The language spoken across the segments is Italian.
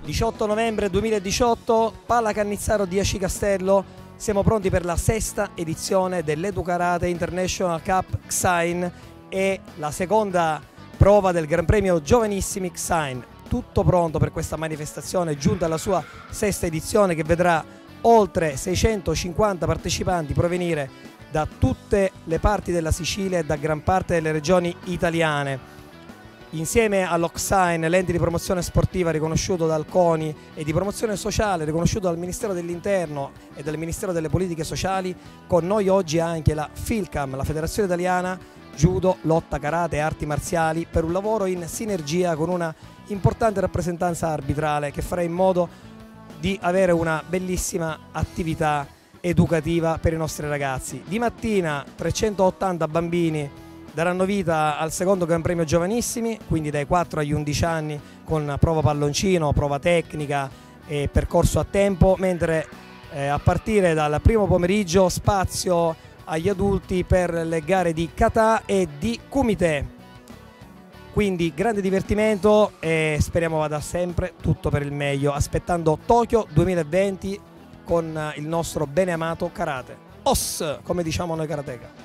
18 novembre 2018, Pala Cannizzaro di Aci Castello, siamo pronti per la sesta edizione dell'Edu Karate International Cup Ksain e la seconda prova del Gran Premio Giovanissimi Ksain. Tutto pronto per questa manifestazione giunta alla sua sesta edizione che vedrà oltre 650 partecipanti provenire da tutte le parti della Sicilia e da gran parte delle regioni italiane. Insieme all'Oksain, l'ente di promozione sportiva riconosciuto dal CONI e di promozione sociale riconosciuto dal Ministero dell'Interno e dal Ministero delle Politiche Sociali, con noi oggi anche la FILCAM, la Federazione Italiana Judo, Lotta, Karate e Arti Marziali, per un lavoro in sinergia con una importante rappresentanza arbitrale che farà in modo di avere una bellissima attività educativa per i nostri ragazzi. Di mattina 380 bambini daranno vita al secondo Gran Premio Giovanissimi, quindi dai 4 agli 11 anni, con prova palloncino, prova tecnica e percorso a tempo, mentre a partire dal primo pomeriggio spazio agli adulti per le gare di kata e di kumite. Quindi grande divertimento e speriamo vada sempre tutto per il meglio, aspettando Tokyo 2020 con il nostro bene amato karate. OS, come diciamo noi karateka.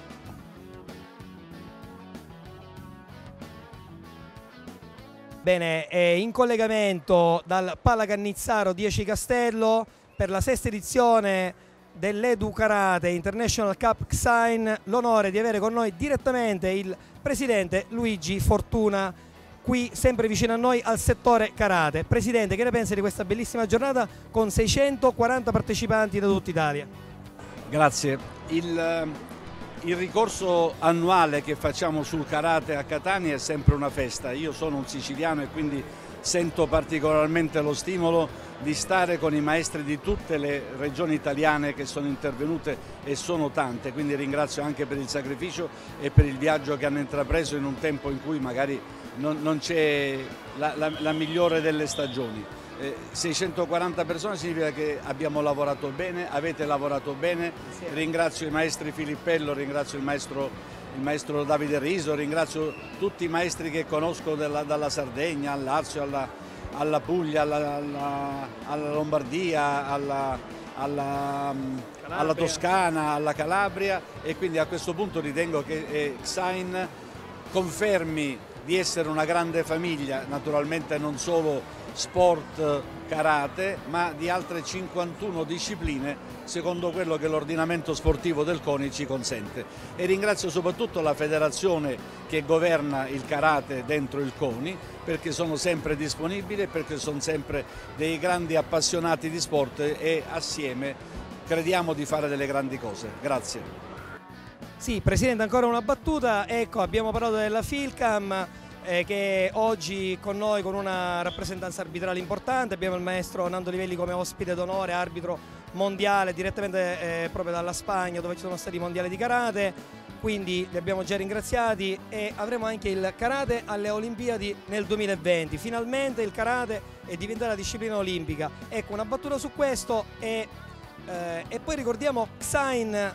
Bene, in collegamento dal Pala Cannizzaro di Aci Castello per la sesta edizione dell'Edu Karate International Cup Ksain, l'onore di avere con noi direttamente il presidente Luigi Fortuna, qui sempre vicino a noi al settore karate. Presidente, che ne pensa di questa bellissima giornata con 640 partecipanti da tutta Italia? Grazie. Il ricorso annuale che facciamo sul karate a Catania è sempre una festa. Io sono un siciliano e quindi sento particolarmente lo stimolo di stare con i maestri di tutte le regioni italiane che sono intervenute e sono tante, quindi ringrazio anche per il sacrificio e per il viaggio che hanno intrapreso in un tempo in cui magari non c'è la migliore delle stagioni. 640 persone significa che abbiamo lavorato bene, avete lavorato bene, ringrazio i maestri Filippello, ringrazio il maestro Davide Riso, ringrazio tutti i maestri che conosco dalla Sardegna al Lazio, alla Puglia, alla Lombardia, alla Toscana, alla Calabria, e quindi a questo punto ritengo che Ksain confermi di essere una grande famiglia, naturalmente non solo sport karate, ma di altre 51 discipline secondo quello che l'ordinamento sportivo del CONI ci consente. E ringrazio soprattutto la federazione che governa il karate dentro il CONI, perché sono sempre disponibili, perché sono sempre dei grandi appassionati di sport e assieme crediamo di fare delle grandi cose. Grazie. Sì, Presidente, ancora una battuta. Ecco, abbiamo parlato della FILCAM che oggi con noi con una rappresentanza arbitrale importante. Abbiamo il maestro Nando Livelli come ospite d'onore, arbitro mondiale direttamente proprio dalla Spagna, dove ci sono stati i mondiali di karate, quindi li abbiamo già ringraziati, e avremo anche il karate alle Olimpiadi nel 2020. Finalmente il karate è diventata disciplina olimpica. Ecco, una battuta su questo e poi ricordiamo Ksain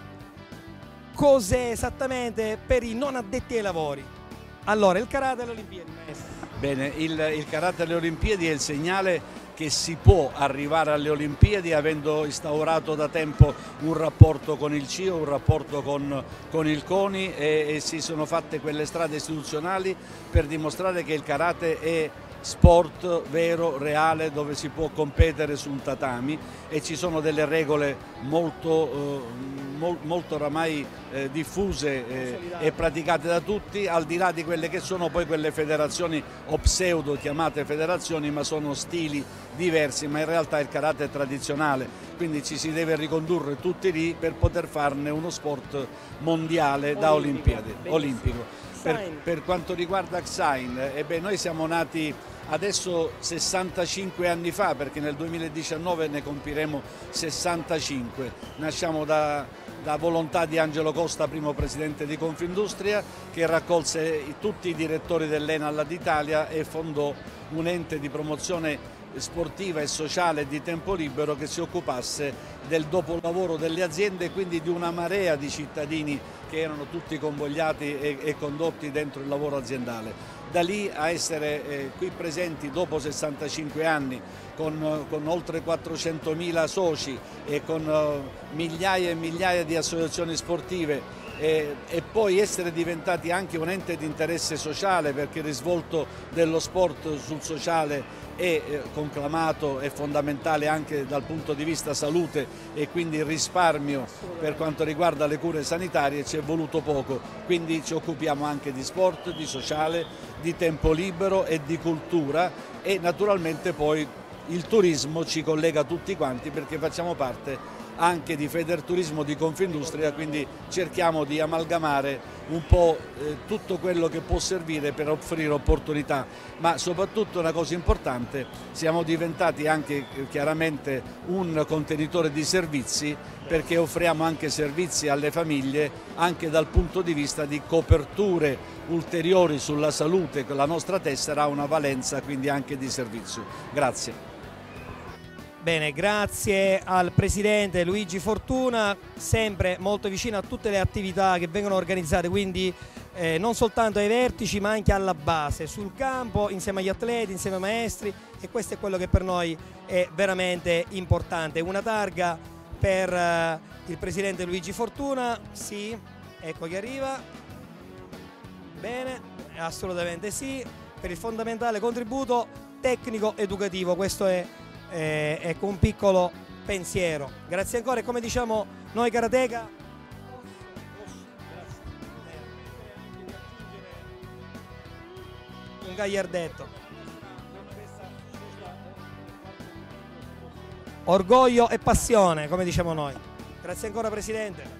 cos'è esattamente per i non addetti ai lavori. Allora, il karate alle Olimpiadi, maestro. Bene, il karate alle Olimpiadi è il segnale che si può arrivare alle Olimpiadi avendo instaurato da tempo un rapporto con il CIO, un rapporto con il CONI e si sono fatte quelle strade istituzionali per dimostrare che il karate è sport vero, reale, dove si può competere su un tatami e ci sono delle regole molto oramai diffuse e praticate da tutti, al di là di quelle che sono poi quelle federazioni o pseudo chiamate federazioni, ma sono stili diversi, ma in realtà il karate è tradizionale, quindi ci si deve ricondurre tutti lì per poter farne uno sport mondiale da Olimpiadi, olimpico. Per quanto riguarda Ksain, noi siamo nati adesso 65 anni fa, perché nel 2019 ne compiremo 65. Nasciamo da volontà di Angelo Costa, primo presidente di Confindustria, che raccolse tutti i direttori dell'Enal d'Italia e fondò un ente di promozione sportiva e sociale di tempo libero che si occupasse del dopolavoro delle aziende e quindi di una marea di cittadini che erano tutti convogliati e condotti dentro il lavoro aziendale. Da lì a essere qui presenti dopo 65 anni con oltre 400.000 soci e con migliaia e migliaia di associazioni sportive e poi essere diventati anche un ente di interesse sociale, perché il risvolto dello sport sul sociale è conclamato e fondamentale anche dal punto di vista salute e quindi il risparmio per quanto riguarda le cure sanitarie ci è voluto poco, quindi ci occupiamo anche di sport, di sociale, di tempo libero e di cultura e naturalmente poi il turismo ci collega tutti quanti perché facciamo parte anche di Federturismo di Confindustria, quindi cerchiamo di amalgamare un po' tutto quello che può servire per offrire opportunità, ma soprattutto una cosa importante, siamo diventati anche chiaramente un contenitore di servizi perché offriamo anche servizi alle famiglie anche dal punto di vista di coperture ulteriori sulla salute, la nostra tessera ha una valenza quindi anche di servizio. Grazie. Bene, grazie al presidente Luigi Fortuna, sempre molto vicino a tutte le attività che vengono organizzate, quindi non soltanto ai vertici ma anche alla base, sul campo, insieme agli atleti, insieme ai maestri, e questo è quello che per noi è veramente importante. Una targa per il presidente Luigi Fortuna, sì, ecco che arriva, bene, assolutamente sì, per il fondamentale contributo tecnico-educativo, questo è ecco un piccolo pensiero. Grazie ancora e come diciamo noi Karateka, un gagliardetto. Orgoglio e passione, come diciamo noi. Grazie ancora presidente.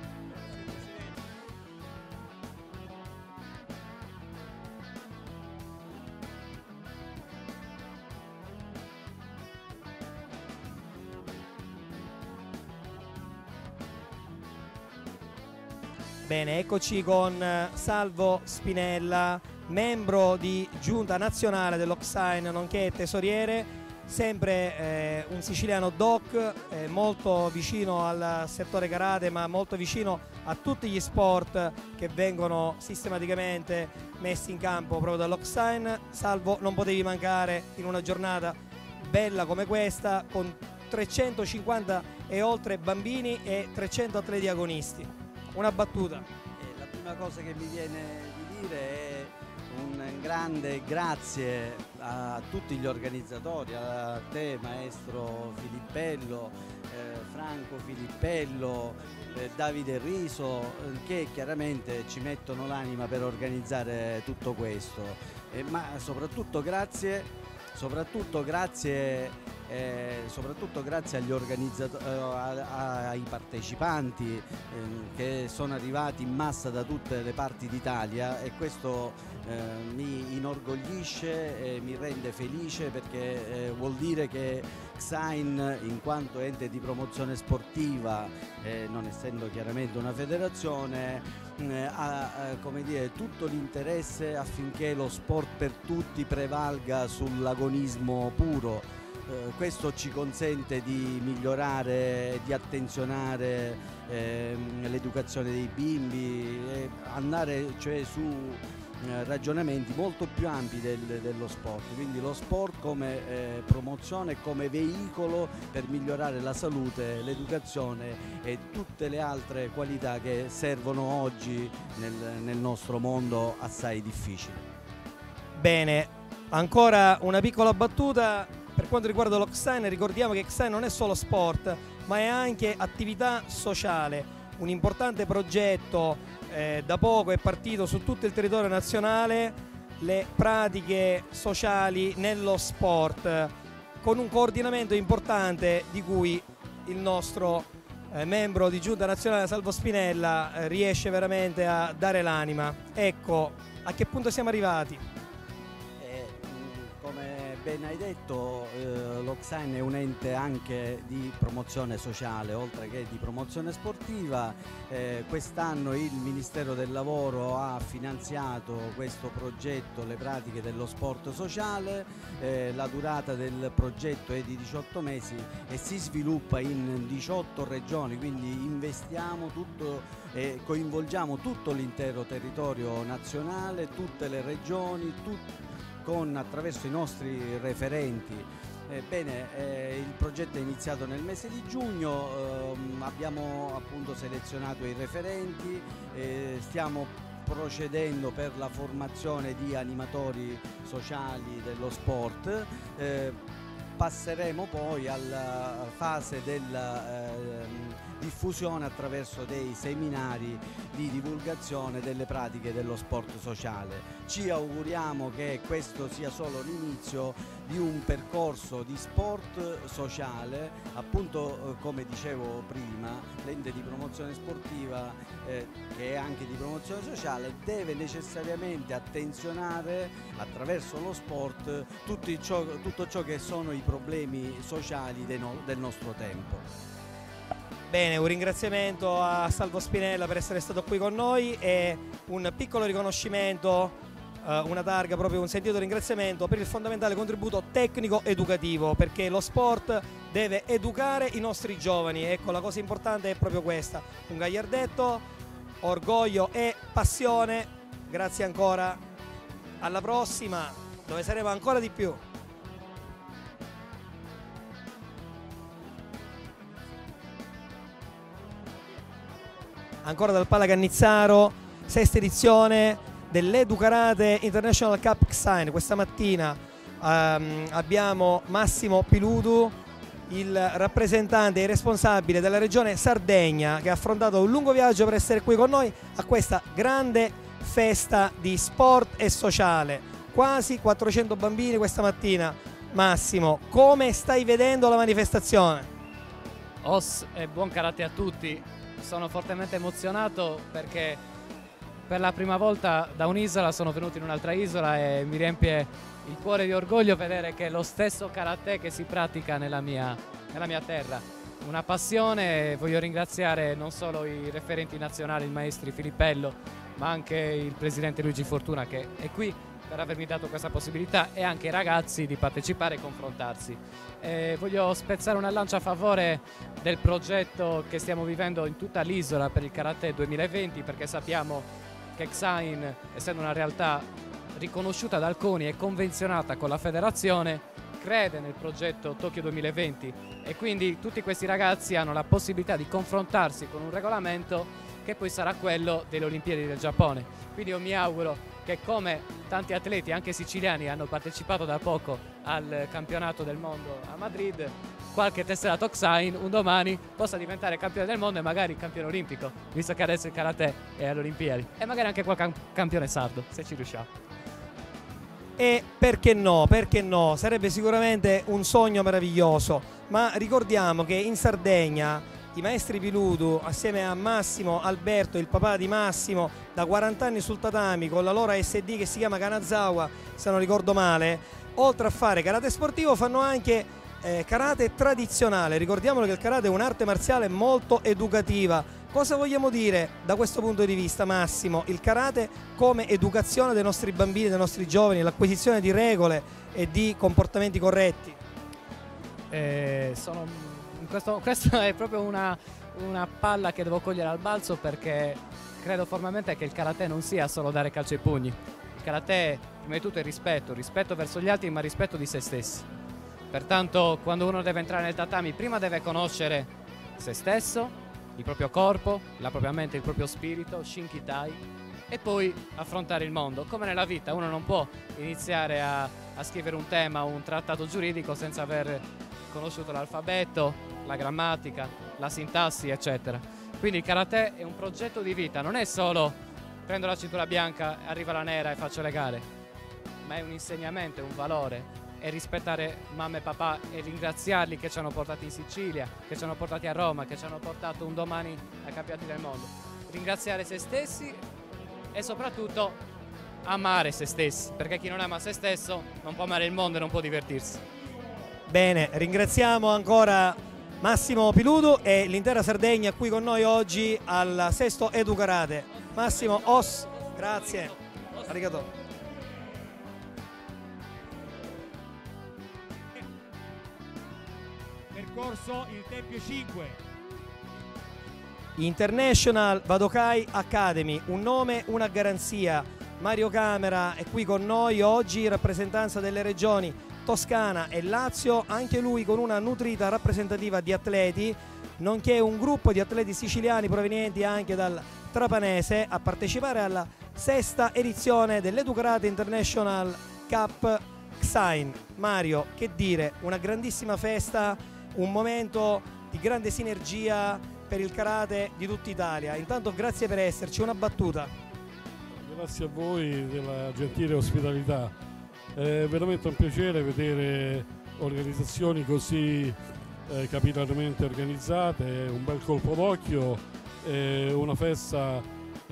Bene, eccoci con Salvo Spinella, membro di giunta nazionale dell'Oxine, nonché tesoriere, sempre un siciliano doc, molto vicino al settore karate, ma molto vicino a tutti gli sport che vengono sistematicamente messi in campo proprio dall'Oxine. Salvo, non potevi mancare in una giornata bella come questa, con 350 e oltre bambini e 300 atleti agonisti. Una battuta. La prima cosa che mi viene di dire è un grande grazie a tutti gli organizzatori, a te maestro Filippello, Franco Filippello, Davide Riso, che chiaramente ci mettono l'anima per organizzare tutto questo, ma soprattutto grazie agli organizzatori, ai partecipanti che sono arrivati in massa da tutte le parti d'Italia, e questo mi inorgoglisce e mi rende felice, perché vuol dire che Xain, in quanto ente di promozione sportiva, non essendo chiaramente una federazione, ha come dire, tutto l'interesse affinché lo sport per tutti prevalga sull'agonismo puro. Questo ci consente di migliorare, di attenzionare l'educazione dei bimbi, andare cioè su ragionamenti molto più ampi dello sport, quindi lo sport come promozione, come veicolo per migliorare la salute, l'educazione e tutte le altre qualità che servono oggi nel nostro mondo assai difficile. Bene, ancora una piccola battuta. Per quanto riguarda lo Xain, ricordiamo che Xain non è solo sport, ma è anche attività sociale. Un importante progetto da poco è partito su tutto il territorio nazionale, le pratiche sociali nello sport, con un coordinamento importante di cui il nostro membro di giunta nazionale Salvo Spinella riesce veramente a dare l'anima. Ecco, a che punto siamo arrivati? Come ben hai detto, lo CSAIN è un ente anche di promozione sociale, oltre che di promozione sportiva. Quest'anno il Ministero del Lavoro ha finanziato questo progetto, le pratiche dello sport sociale. La durata del progetto è di 18 mesi e si sviluppa in 18 regioni, quindi investiamo tutto e coinvolgiamo tutto l'intero territorio nazionale, tutte le regioni, attraverso i nostri referenti. Il progetto è iniziato nel mese di giugno, abbiamo appunto selezionato i referenti, stiamo procedendo per la formazione di animatori sociali dello sport. Passeremo poi alla fase della diffusione attraverso dei seminari di divulgazione delle pratiche dello sport sociale. Ci auguriamo che questo sia solo l'inizio di un percorso di sport sociale, appunto come dicevo prima, l'ente di promozione sportiva che è anche di promozione sociale deve necessariamente attenzionare attraverso lo sport tutto ciò che sono i problemi sociali del nostro tempo. Bene, un ringraziamento a Salvo Spinella per essere stato qui con noi e un piccolo riconoscimento, una targa, proprio un sentito ringraziamento per il fondamentale contributo tecnico-educativo, perché lo sport deve educare i nostri giovani. Ecco, la cosa importante è proprio questa, un gagliardetto, orgoglio e passione. Grazie ancora, alla prossima dove saremo ancora di più. Ancora dal Pala Cannizzaro, sesta edizione dell'Educarate International Cup CSAIN. Questa mattina abbiamo Massimo Piludu, il rappresentante e responsabile della regione Sardegna, che ha affrontato un lungo viaggio per essere qui con noi a questa grande festa di sport e sociale. Quasi 400 bambini questa mattina. Massimo, come stai vedendo la manifestazione? Os e buon karate a tutti. Sono fortemente emozionato perché per la prima volta da un'isola sono venuto in un'altra isola e mi riempie il cuore di orgoglio vedere che è lo stesso karate che si pratica nella mia terra. Una passione. Voglio ringraziare non solo i referenti nazionali, il maestro Filippello, ma anche il presidente Luigi Fortuna che è qui per avermi dato questa possibilità, e anche i ragazzi di partecipare e confrontarsi. Voglio spezzare una lancia a favore del progetto che stiamo vivendo in tutta l'isola per il Karate 2020, perché sappiamo che CSAIN, essendo una realtà riconosciuta dal CONI e convenzionata con la federazione, crede nel progetto Tokyo 2020 e quindi tutti questi ragazzi hanno la possibilità di confrontarsi con un regolamento che poi sarà quello delle Olimpiadi del Giappone. Quindi io mi auguro che, come tanti atleti anche siciliani hanno partecipato da poco al campionato del mondo a Madrid, qualche tesserato CSAIN un domani possa diventare campione del mondo e magari campione olimpico, visto che adesso il karate è alle Olimpiadi, e magari anche qualche campione sardo, se ci riusciamo. E perché no, perché no? Sarebbe sicuramente un sogno meraviglioso, ma ricordiamo che in Sardegna i maestri Piludu, assieme a Massimo Alberto, il papà di Massimo, da 40 anni sul tatami con la loro SD che si chiama Kanazawa, se non ricordo male, oltre a fare karate sportivo fanno anche karate tradizionale. Ricordiamolo che il karate è un'arte marziale molto educativa. Cosa vogliamo dire da questo punto di vista, Massimo? Il karate come educazione dei nostri bambini, dei nostri giovani, l'acquisizione di regole e di comportamenti corretti. Questa è proprio una palla che devo cogliere al balzo, perché credo formalmente che il karate non sia solo dare calcio ai pugni. Il karate è prima di tutto il rispetto verso gli altri, ma rispetto di se stessi. Pertanto quando uno deve entrare nel tatami prima deve conoscere se stesso, il proprio corpo, la propria mente, il proprio spirito, Shinkitai, e poi affrontare il mondo. Come nella vita, uno non può iniziare a scrivere un tema o un trattato giuridico senza aver conosciuto l'alfabeto, la grammatica, la sintassi, eccetera. Quindi il karate è un progetto di vita, non è solo prendo la cintura bianca, arriva la nera e faccio le gare, ma è un insegnamento, è un valore, è rispettare mamma e papà e ringraziarli che ci hanno portati in Sicilia, che ci hanno portati a Roma, che ci hanno portato un domani ai campionati del mondo. Ringraziare se stessi e soprattutto amare se stessi, perché chi non ama se stesso non può amare il mondo e non può divertirsi. Bene, ringraziamo ancora Massimo Piludo e l'intera Sardegna qui con noi oggi al sesto Educarate. Massimo, os, grazie. Arigato. Percorso il Tempio 5. International Vadokai Academy, un nome, una garanzia. Mario Camera è qui con noi oggi in rappresentanza delle regioni Toscana e Lazio, anche lui con una nutrita rappresentativa di atleti, nonché un gruppo di atleti siciliani provenienti anche dal Trapanese a partecipare alla sesta edizione dell'Educarate International Cup XAIN. Mario, che dire, una grandissima festa, un momento di grande sinergia per il karate di tutta Italia. Intanto grazie per esserci, una battuta. Grazie a voi della gentile ospitalità, è veramente un piacere vedere organizzazioni così capillarmente organizzate, un bel colpo d'occhio, una festa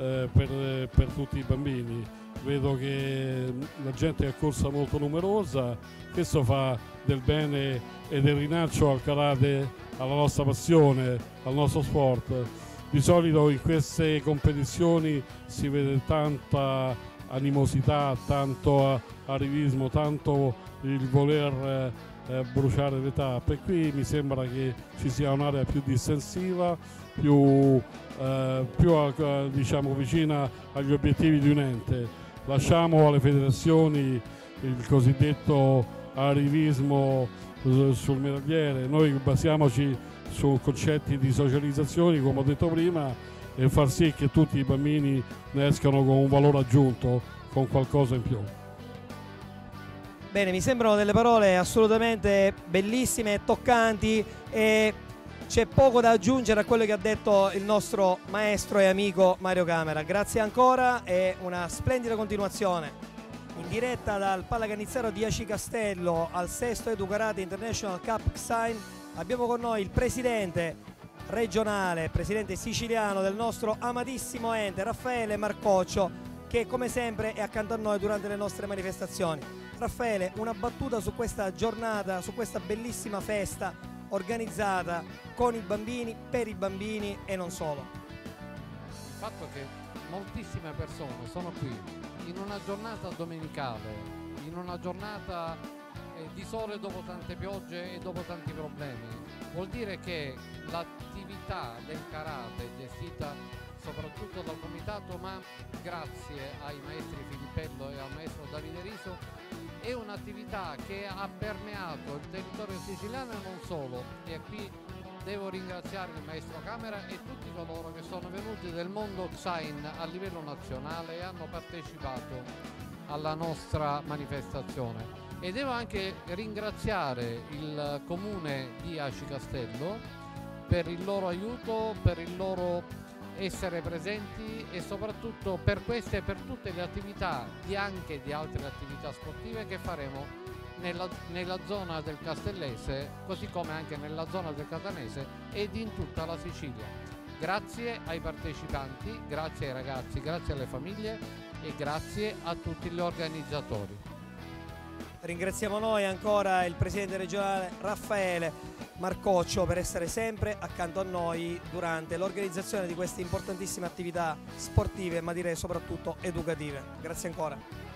per tutti i bambini. Vedo che la gente è accorsa molto numerosa, questo fa del bene e del rinaccio al karate, alla nostra passione, al nostro sport. Di solito in queste competizioni si vede tanta animosità, tanto arrivismo, tanto il voler bruciare le tappe. Qui mi sembra che ci sia un'area più distensiva, più diciamo, vicina agli obiettivi di un ente. Lasciamo alle federazioni il cosiddetto arrivismo sul medagliere, noi basiamoci su concetti di socializzazione, come ho detto prima, e far sì che tutti i bambini ne escano con un valore aggiunto, con qualcosa in più. Bene, mi sembrano delle parole assolutamente bellissime e toccanti e c'è poco da aggiungere a quello che ha detto il nostro maestro e amico Mario Camera. Grazie ancora e una splendida continuazione. In diretta dal Pallacannizzaro di Aci Castello al sesto Educarate International Cup XAIN abbiamo con noi il presidente regionale, presidente siciliano del nostro amatissimo ente, Raffaele Marcoccio, che come sempre è accanto a noi durante le nostre manifestazioni. Raffaele, una battuta su questa giornata, su questa bellissima festa organizzata con i bambini, per i bambini e non solo. Il fatto che moltissime persone sono qui in una giornata domenicale, in una giornata di sole dopo tante piogge e dopo tanti problemi, vuol dire che l'attività del karate gestita soprattutto dal comitato, ma grazie ai maestri Filippello e al maestro Davide Riso, è un'attività che ha permeato il territorio siciliano e non solo. E qui devo ringraziare il maestro Camera e tutti coloro che sono venuti del mondo XAIN a livello nazionale e hanno partecipato alla nostra manifestazione. E devo anche ringraziare il comune di Aci Castello per il loro aiuto, per il loro essere presenti e soprattutto per queste e per tutte le attività anche di altre attività sportive che faremo nella zona del Castellese, così come anche nella zona del Catanese ed in tutta la Sicilia. Grazie ai partecipanti, grazie ai ragazzi, grazie alle famiglie e grazie a tutti gli organizzatori. Ringraziamo noi ancora il presidente regionale Raffaele Marcoccio per essere sempre accanto a noi durante l'organizzazione di queste importantissime attività sportive, ma direi soprattutto educative. Grazie ancora.